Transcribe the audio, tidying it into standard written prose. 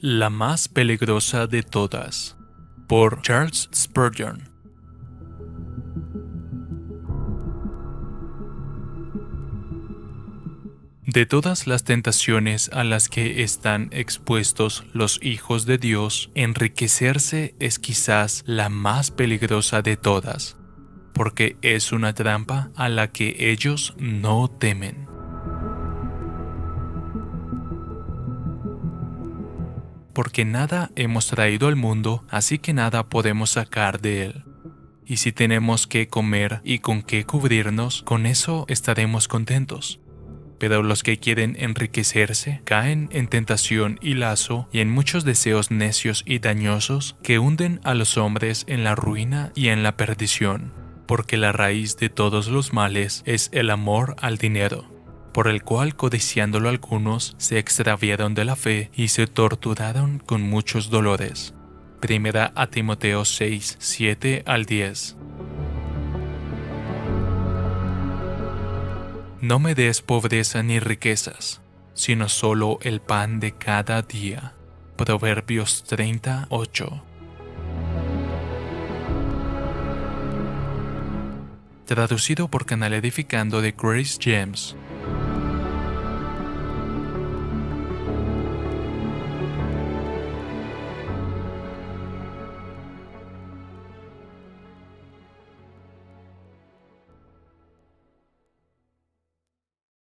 La más peligrosa de todas, por Charles Spurgeon. De todas las tentaciones a las que están expuestos los hijos de Dios, enriquecerse es quizás la más peligrosa de todas, porque es una trampa a la que ellos no temen. Porque nada hemos traído al mundo, así que nada podemos sacar de él. Y si tenemos que comer y con qué cubrirnos, con eso estaremos contentos. Pero los que quieren enriquecerse caen en tentación y lazo y en muchos deseos necios y dañosos que hunden a los hombres en la ruina y en la perdición, porque la raíz de todos los males es el amor al dinero, por el cual codiciándolo algunos se extraviaron de la fe y se torturaron con muchos dolores. Primera a Timoteo 6, 7 al 10. No me des pobreza ni riquezas, sino solo el pan de cada día. Proverbios 38. Traducido por Canal Edificando de Grace James.